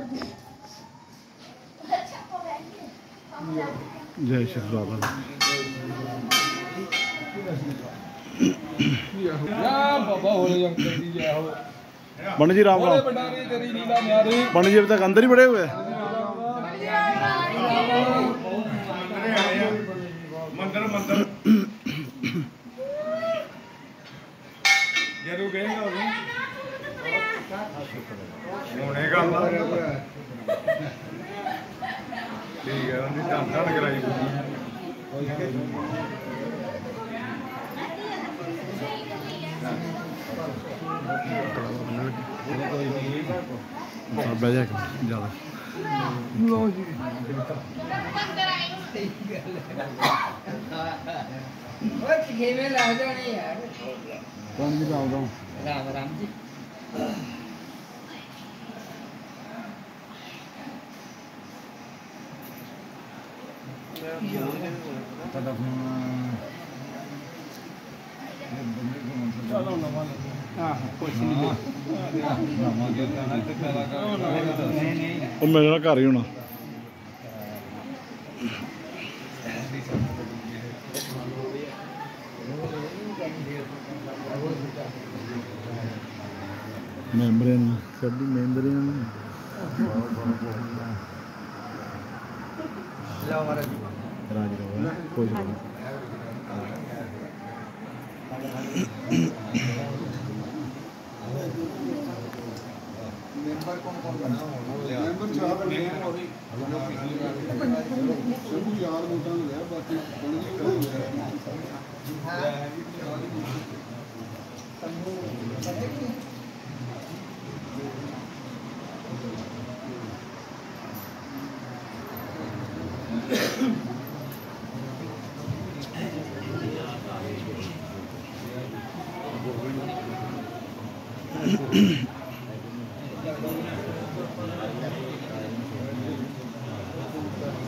जय श्री बाबा पंडित जी राम राम। पंडित जी अभी तक अंदर ही पड़े हुए हैं। मंदिर मंदिर जरूर गएगा होने का ठीक है उन्हें धन कराई बह जाए ज़्यादा कौन जी राम राम राम राम जी मेरे ना घर ही होना मैंबरे सभी मैंबरे राज कोई मेंबर कौन कौन मेंबर चार बने हैं और सभी यार वोटां हो गया बाकी बन गई